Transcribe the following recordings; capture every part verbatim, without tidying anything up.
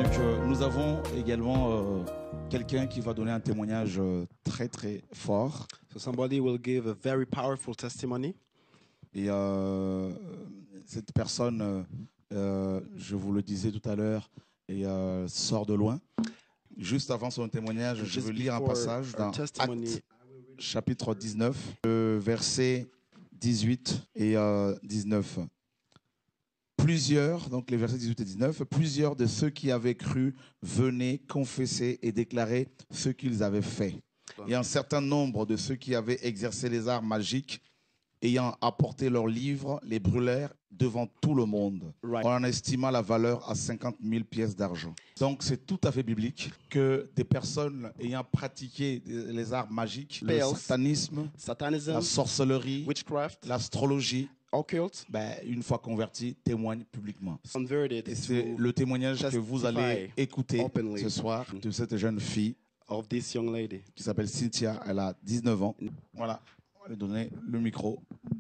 Donc euh, nous avons également euh, quelqu'un qui va donner un témoignage euh, très très fort. So somebody will give a very powerful testimony. Et euh, cette personne, euh, euh, je vous le disais tout à l'heure, et, euh, sort de loin. Juste avant son témoignage, je Just veux lire un before passage our dans testimony, Actes, chapitre dix-neuf, le verset dix-huit et euh, dix-neuf. Plusieurs, donc les versets dix-huit et dix-neuf, plusieurs de ceux qui avaient cru venaient confesser et déclarer ce qu'ils avaient fait. Et un certain nombre de ceux qui avaient exercé les arts magiques, ayant apporté leurs livres, les brûlèrent devant tout le monde. Right. On en estima la valeur à cinquante mille pièces d'argent. Donc c'est tout à fait biblique que des personnes ayant pratiqué les arts magiques, le Spells, satanisme, Satanism, la sorcellerie, witchcraft, l'astrologie, occult, ben, une fois convertis, témoignent publiquement. converted Et c'est to le témoignage que vous allez testify écouter openly ce soir de cette jeune fille of this young lady. qui s'appelle Cynthia. Elle a dix-neuf ans. Voilà, on va lui donner le micro.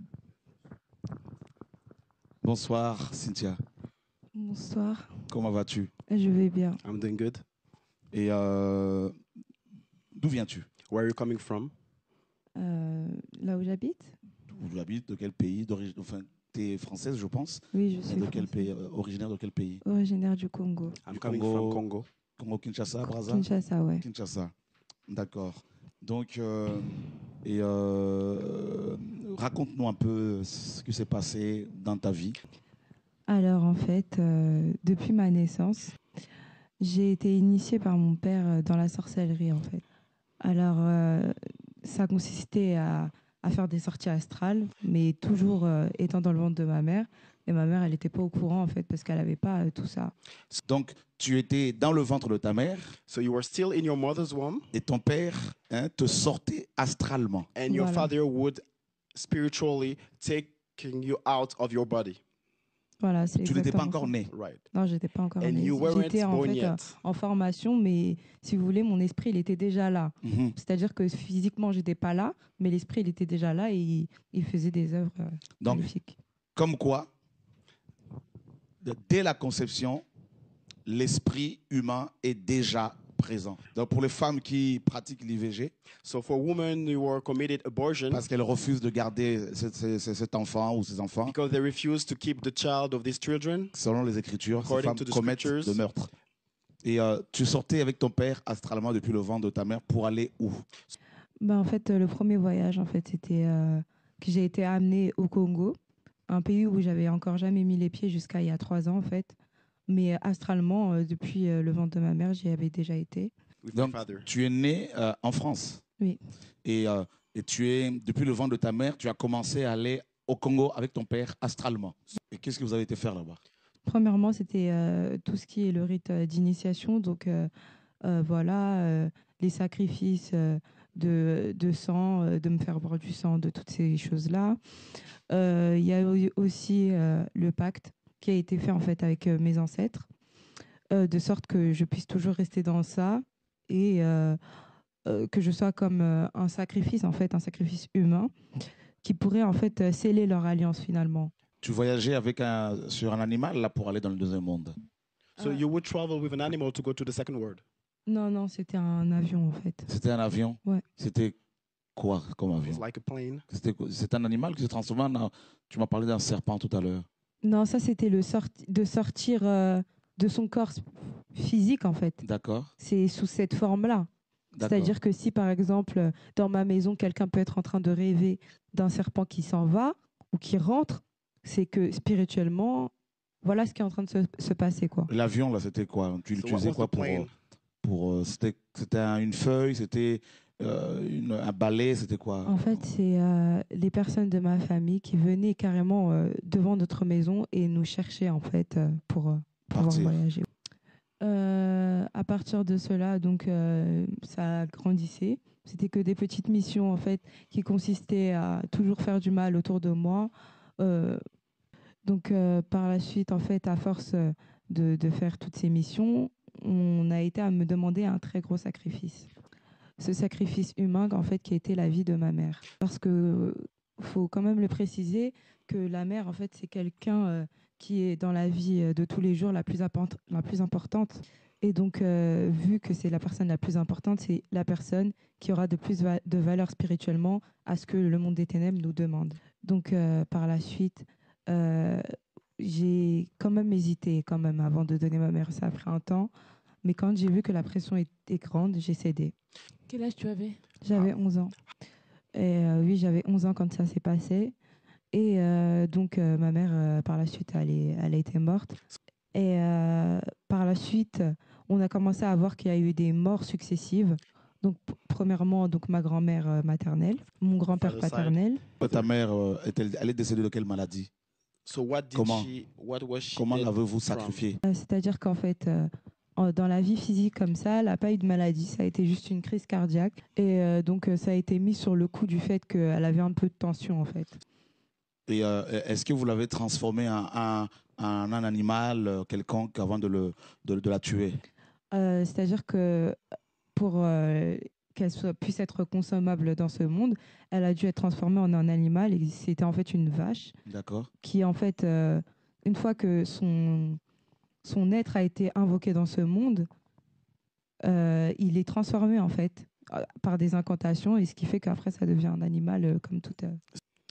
Bonsoir Cynthia, Bonsoir, comment vas-tu? je vais bien. I'm doing good. Et euh, d'où viens-tu? Where are you coming from? Euh, là où j'habite? Où tu habites? De quel pays? D'origine, enfin, tu es française, je pense. Oui, je Mais suis de quel française. pays, euh, originaire de quel pays? Originaire du Congo. I'm Du coming Congo. from Congo. Congo, Kinshasa, Brazza? Kinshasa, ouais. Kinshasa, d'accord. Donc, euh, et euh, raconte-nous un peu ce qui s'est passé dans ta vie. Alors, en fait, euh, depuis ma naissance, j'ai été initiée par mon père euh, dans la sorcellerie, en fait. Alors, euh, ça consistait à, à faire des sorties astrales, mais toujours euh, étant dans le ventre de ma mère. Et ma mère, elle n'était pas au courant, en fait, parce qu'elle n'avait pas euh, tout ça. Donc, tu étais dans le ventre de ta mère So you were still in your mother's womb, et ton père hein, te sortait astralement. and your Voilà. father would spiritually taking you out of your body. Voilà, c'est Tu n'étais pas exactement encore ça. né. Right. Non, j'étais pas encore And née. you weren't J'étais en born fait euh, yet. en formation, mais si vous voulez, mon esprit, il était déjà là. Mhm. C'est-à-dire que physiquement, j'étais pas là, mais l'esprit, il était déjà là et il, il faisait des œuvres euh, Donc, magnifiques. comme quoi, de- dès la conception, l'esprit humain est déjà présent. Donc, pour les femmes qui pratiquent l'I V G, So for women who were committed abortion parce qu'elles refusent de garder ce- ce- ce- cet enfant ou ces enfants, because they refused to keep the child of these children, selon les Écritures, ces According femmes to the commettent scriptures. le meurtre. Et euh, tu sortais avec ton père astralement depuis le ventre de ta mère pour aller où? Ben, en fait, euh, le premier voyage, en fait, c'était euh, que j'ai été amenée au Congo, un pays où j'avais encore jamais mis les pieds jusqu'à il y a trois ans, en fait. Mais euh, astralement, euh, depuis euh, le ventre de ma mère, j'y avais déjà été. with my Donc, father. tu es né euh, en France. Oui. Et, euh, et tu es, depuis le ventre de ta mère, tu as commencé à aller au Congo avec ton père astralement. Et qu'est-ce que vous avez été faire là-bas? Premièrement, c'était euh, tout ce qui est le rite euh, d'initiation. Donc, euh, euh, voilà, euh, les sacrifices euh, de, de sang, euh, de me faire boire du sang, de toutes ces choses-là. Euh, Il y a eu aussi euh, le pacte qui a été fait en fait avec euh, mes ancêtres, euh, de sorte que je puisse toujours rester dans ça et euh, euh, que je sois comme euh, un sacrifice, en fait, un sacrifice humain qui pourrait en fait euh, sceller leur alliance finalement. Tu voyageais avec un, sur un animal là pour aller dans le deuxième monde. So Ah. you would travel with an animal to go to the second world. Non, non, c'était un avion en fait. C'était un avion? Ouais. C'était quoi comme It avion? was like a plane. C'était quoi? C'est un animal qui se transforme en... un- Tu m'as parlé d'un serpent tout à l'heure. Non, ça c'était le sorti- de sortir euh, de son corps s- physique en fait. D'accord. C'est sous cette forme-là. D'accord. C'est-à-dire que si par exemple dans ma maison quelqu'un peut être en train de rêver d'un serpent qui s'en va ou qui rentre, c'est que spirituellement, voilà ce qui est en train de se, se passer quoi. L'avion là, c'était quoi? Tu So what l'utilisais was quoi the pour, plane? pour euh, c'était c'était un- une feuille, c'était euh, une- un balai, c'était quoi? En fait, c'est euh, les personnes de ma famille qui venaient carrément euh, devant notre maison et nous cherchaient en fait euh, pour euh, pouvoir Partir. voyager. Euh, à partir de cela, donc euh, ça grandissait. C'était que des petites missions en fait qui consistaient à toujours faire du mal autour de moi. Euh, donc euh, par la suite, en fait, à force euh, de, de faire toutes ces missions, on a été à me demander un très gros sacrifice. Ce sacrifice humain, en fait, qui était la vie de ma mère. Parce que faut quand même le préciser que la mère, en fait, c'est quelqu'un euh, qui est dans la vie euh, de tous les jours la plus, import- la plus importante. Et donc, euh, vu que c'est la personne la plus importante, c'est la personne qui aura de plus va- de valeur spirituellement à ce que le monde des ténèbres nous demande. Donc, euh, par la suite, euh, j'ai quand même hésité quand même avant de donner ma mère. Ça a pris un temps. Mais quand j'ai vu que la pression était grande, j'ai cédé. Quel âge tu avais? J'avais onze ans. Et euh, oui, j'avais onze ans quand ça s'est passé. Et euh, donc, euh, ma mère, euh, par la suite, elle, est, elle a été morte. Et euh, par la suite, on a commencé à voir qu'il y a eu des morts successives. Donc, p- premièrement, donc, ma grand-mère euh, maternelle, mon grand-père Father side. paternel. Ta mère, euh, est-elle, elle est décédée de quelle maladie? So what did Comment? she? What was she? Comment dead l'avez-vous from? sacrifiée? Euh, C'est-à-dire qu'en fait, euh, en- dans la vie physique comme ça, elle n'a pas eu de maladie. Ça a été juste une crise cardiaque. Et euh, donc, euh, ça a été mis sur le coup du fait qu'elle avait un peu de tension, en fait. Et euh, est-ce que vous l'avez transformée en, en- en un animal euh, quelconque avant de, le, de, de la tuer? Euh, C'est-à-dire que pour euh, qu'elle soit, puisse être consommable dans ce monde, elle a dû être transformée en un animal. Et c'était en fait une vache D'accord. qui, en fait, euh, une fois que son, son être a été invoqué dans ce monde, euh, il est transformé en fait euh, par des incantations, et ce qui fait qu'après ça devient un animal euh, comme tout. euh.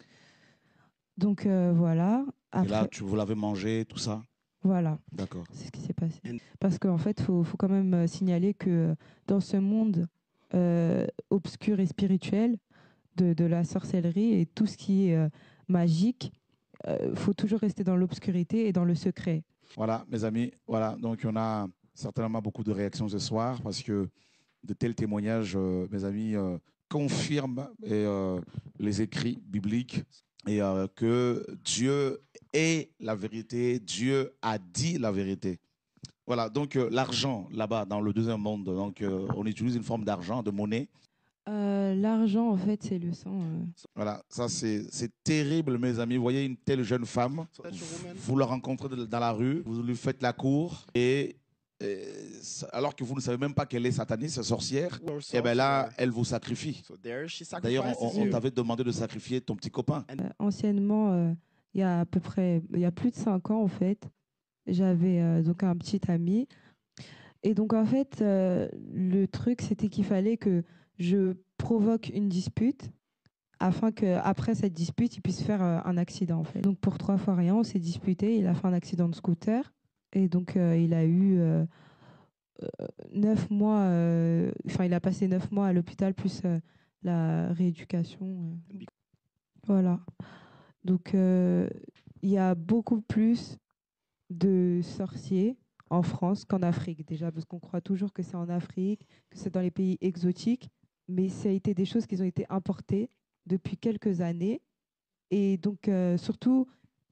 Donc euh, voilà. Et là, Après, tu, vous l'avez mangé, tout ça? voilà, D'accord. c'est ce qui s'est passé. And- Parce qu'en fait, il faut, faut quand même euh, signaler que euh, dans ce monde euh, obscur et spirituel de, de la sorcellerie et tout ce qui est euh, magique, il faut toujours rester dans l'obscurité et dans le secret. Voilà, mes amis, voilà. Donc, on a certainement beaucoup de réactions ce soir parce que de tels témoignages, euh, mes amis, euh, confirment et, euh, les écrits bibliques et euh, que Dieu est la vérité, Dieu a dit la vérité. Voilà, donc euh, l'argent là-bas dans le deuxième monde, donc euh, on utilise une forme d'argent, de monnaie. Euh, L'argent, en fait, c'est le sang. euh. Voilà, ça c'est c'est terrible, mes amis. Vous voyez une telle jeune femme, So that's your woman? vous la rencontrez de- dans la rue, vous lui faites la cour, et, et ça- alors que vous ne savez même pas qu'elle est sataniste, sorcière, Or et bien là, sorcerer. elle vous sacrifie. So there she D'ailleurs, sacrifices on, on you. t'avait demandé de sacrifier ton petit copain. Euh, anciennement, euh, il y a à peu près, il y a plus de cinq ans en fait, j'avais euh, donc un petit ami. Et donc en fait, euh, le truc c'était qu'il fallait que je provoque une dispute afin que après cette dispute, il puisse faire euh, un accident en fait. Donc pour trois fois rien, on s'est disputé. Il a fait un accident de scooter et donc euh, il a eu euh, euh, neuf mois. euh, Enfin, il a passé neuf mois à l'hôpital plus euh, la rééducation. euh. Voilà. Donc, euh, il y a beaucoup plus de sorciers en France qu'en Afrique, déjà, parce qu'on croit toujours que c'est en Afrique, que c'est dans les pays exotiques, mais ça a été des choses qui ont été importées depuis quelques années. Et donc, euh, surtout,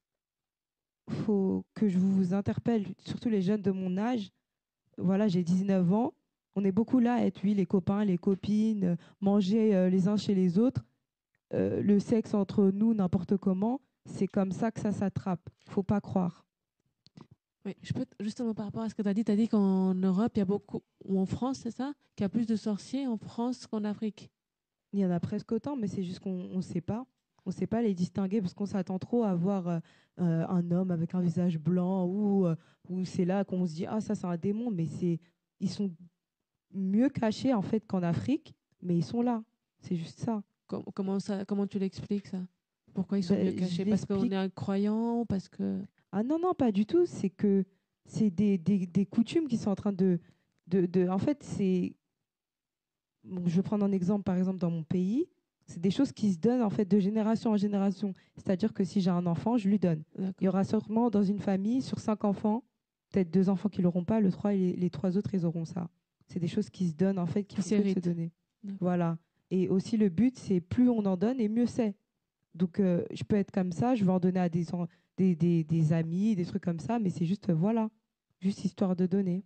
il faut que je vous interpelle, surtout les jeunes de mon âge. Voilà, j'ai dix-neuf ans. On est beaucoup là à être, oui, les copains, les copines, euh, manger euh, les uns chez les autres. Euh, le sexe entre nous, n'importe comment, c'est comme ça que ça s'attrape. Faut pas croire. Oui, je peux t- justement par rapport à ce que tu as dit, tu as dit qu'en Europe, il y a beaucoup, ou en France, c'est ça, qu'il y a plus de sorciers en France qu'en Afrique. Il y en a presque autant, mais c'est juste qu'on ne sait pas. On ne sait pas les distinguer parce qu'on s'attend trop à voir euh, euh, un homme avec un visage blanc ou, euh, ou c'est là qu'on se dit ah ça c'est un démon, mais c'est ils sont mieux cachés en fait qu'en Afrique, mais ils sont là. C'est juste ça. Com- comment ça, comment tu l'expliques ça? Pourquoi ils sont Ben, mieux je cachés? Parce qu'on l'explique. est incroyant, parce que Ah non, non, pas du tout. C'est que c'est des, des, des coutumes qui sont en train de... de, de en fait, c'est... bon, je vais prendre un exemple, par exemple, dans mon pays. C'est des choses qui se donnent en fait de génération en génération. C'est-à-dire que si j'ai un enfant, je lui donne. D'accord. Il y aura sûrement dans une famille, sur cinq enfants, peut-être deux enfants qui l'auront pas, le trois, et les, les trois autres, ils auront ça. C'est des choses qui se donnent en fait, qui Qui font que de se s'héritent. donner. D'accord. Voilà. Et aussi le but, c'est plus on en donne et mieux c'est. Donc euh, je peux être comme ça, je vais en donner à des, en- des, des, des amis, des trucs comme ça, mais c'est juste, euh, voilà, juste histoire de donner.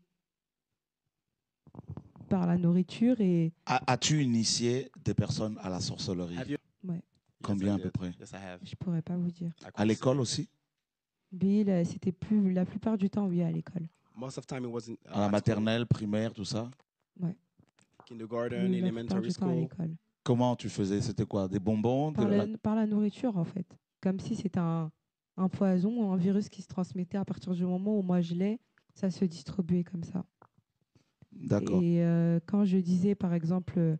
Par la nourriture et... A- As-tu initié des personnes à la sorcellerie? Have you? Ouais, Combien Yes, à I peu did. près? Yes, I have. je pourrais pas vous dire. I À couldn't l'école say. aussi? Bill, euh, c'était plus la plupart du temps, oui, à l'école. Most of the time it wasn't uh, À la at school. maternelle, primaire, tout ça? Kindergarten, Oui, la plupart elementary du temps à school. l'école. Comment tu faisais? C'était quoi? Des bonbons? de Par la- la, par la nourriture, en fait. Comme si c'était un, un poison, un virus qui se transmettait à partir du moment où moi je l'ai, ça se distribuait comme ça. D'accord. Et euh, quand je disais, par exemple,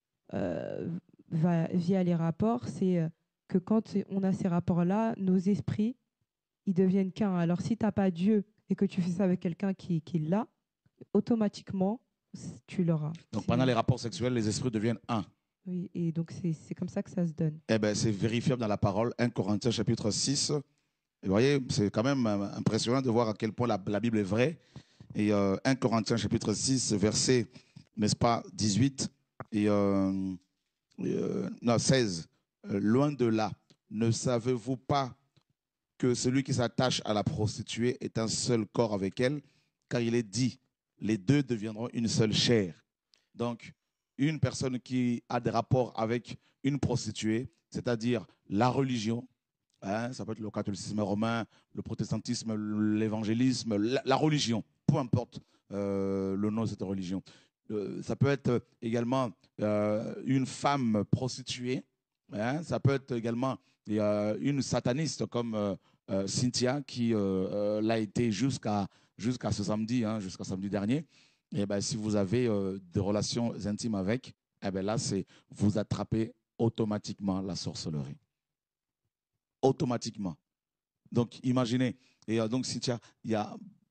euh, va- via les rapports, c'est euh, que quand on a ces rapports-là, nos esprits, ils deviennent qu'un. Alors, si tu n'as pas Dieu et que tu fais ça avec quelqu'un qui, qui l'a, automatiquement, c- tu l'auras. Donc C'est- pendant les rapports sexuels, les esprits deviennent un. Oui, et donc c'est c'est comme ça que ça se donne. Eh ben, c'est vérifiable dans la parole, un Corinthiens chapitre six. Et vous voyez, c'est quand même euh, impressionnant de voir à quel point la, la Bible est vraie. Et euh, un Corinthiens chapitre six, verset, n'est-ce pas, dix-huit et euh, euh, non, seize. Euh, loin de là, ne savez-vous pas que celui qui s'attache à la prostituée est un seul corps avec elle, car il est dit, les deux deviendront une seule chair. Donc, une personne qui a des rapports avec une prostituée, c'est-à-dire la religion, hein, ça peut être le catholicisme romain, le protestantisme, l'évangélisme, la, la religion, peu importe euh, le nom de cette religion. Euh, ça peut être également euh, une femme prostituée, hein, ça peut être également euh, une sataniste comme euh, euh, Cynthia qui euh, euh, l'a été jusqu'à jusqu'à ce samedi, hein, jusqu'à samedi dernier. Et ben, si vous avez euh, des relations intimes avec, eh ben là, c'est vous attrapez automatiquement la sorcellerie. Automatiquement. Donc, imaginez. Et euh, donc, Cynthia, il y a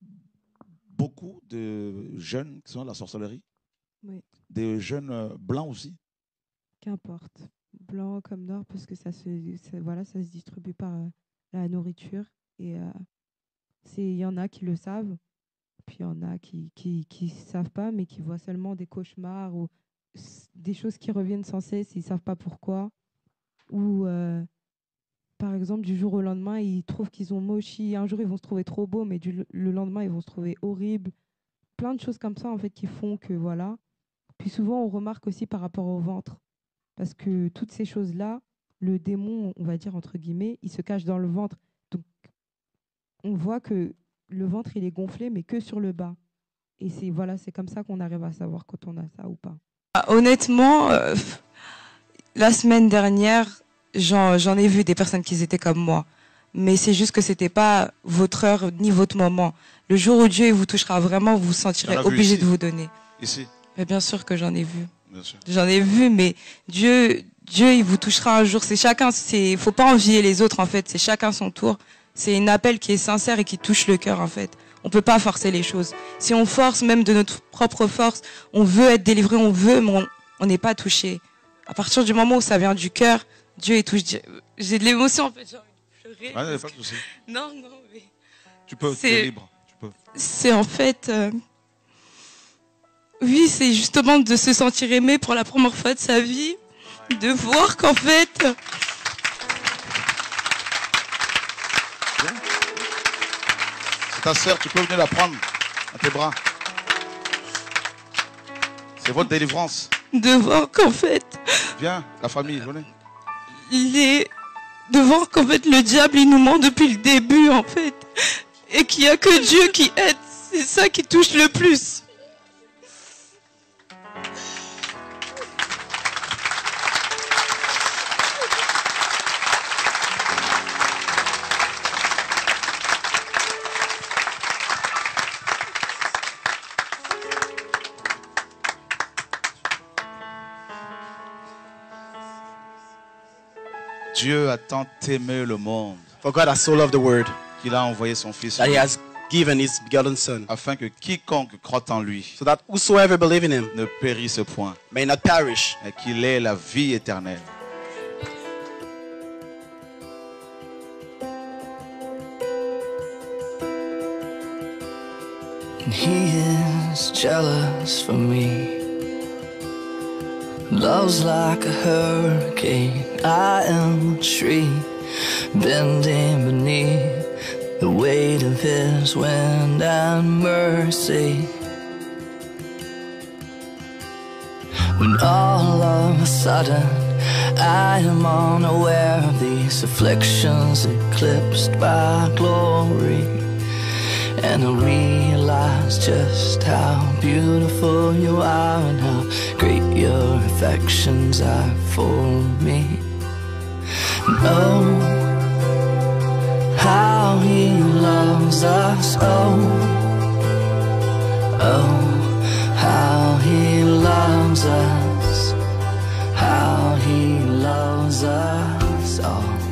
beaucoup de jeunes qui sont dans la sorcellerie. Oui. Des jeunes euh, blancs aussi. Qu'importe, blanc comme noir, parce que ça se, ça- voilà, ça se distribue par euh, la nourriture. Et euh, c'est, il y en a qui le savent, puis il y en a qui qui qui savent pas, mais qui voient seulement des cauchemars ou s- des choses qui reviennent sans cesse, ils savent pas pourquoi. Ou euh, par exemple, du jour au lendemain, ils trouvent qu'ils ont mochi. Un jour, ils vont se trouver trop beaux, mais du, le lendemain, ils vont se trouver horribles. Plein de choses comme ça, en fait, qui font que, voilà. Puis souvent, on remarque aussi par rapport au ventre. Parce que toutes ces choses-là, le démon, on va dire, entre guillemets, il se cache dans le ventre. Donc, on voit que le ventre, il est gonflé, mais que sur le bas. Et c'est voilà, c'est comme ça qu'on arrive à savoir quand on a ça ou pas. Honnêtement, euh, la semaine dernière, j'en j'en ai vu des personnes qui étaient comme moi. Mais c'est juste que c'était pas votre heure ni votre moment. Le jour où Dieu vous touchera vraiment, vous vous sentirez T'en as vu obligé ici? de vous donner. Ici, Mais bien sûr que j'en ai vu. bien sûr. J'en ai vu, mais Dieu, Dieu, il vous touchera un jour. C'est chacun, c'est, faut pas envier les autres en fait. C'est chacun son tour. C'est un appel qui est sincère et qui touche le cœur en fait. On peut pas forcer les choses. Si on force, même de notre propre force, on veut être délivré, on veut, mais on- on n'est pas touché. À partir du moment où ça vient du cœur, Dieu est touché. J'ai de l'émotion en fait. J'ai envie de pleurer. Ah, il n'y a pas de souci. Non, non, mais Tu peux, tu C'est- es libre. Tu peux. c'est en fait, euh, oui, c'est justement de se sentir aimé pour la première fois de sa vie, de voir qu'en fait, C'est ta sœur, tu peux venir la prendre à tes bras. C'est votre délivrance. de voir qu'en fait, Viens, la famille, venez. les, de voir qu'en fait le diable il nous ment depuis le début en fait, et qu'il y a que Dieu qui aide. C'est ça qui touche le plus. Dieu a tant aimé le monde For God has so loved the world qu'il a envoyé son Fils that he has given his begotten Son, afin que quiconque croit en lui so that whosoever believe in him ne périsse point, may not perish, et qu'il ait la vie éternelle. He is jealous for me. Love's like a hurricane. I am a tree bending beneath the weight of his wind and mercy. When all of a sudden I am unaware of these afflictions eclipsed by glory, and I realize just how beautiful you are and how great your affections are for me. And oh, how he loves us. Oh, oh, how he loves us, how he loves us all.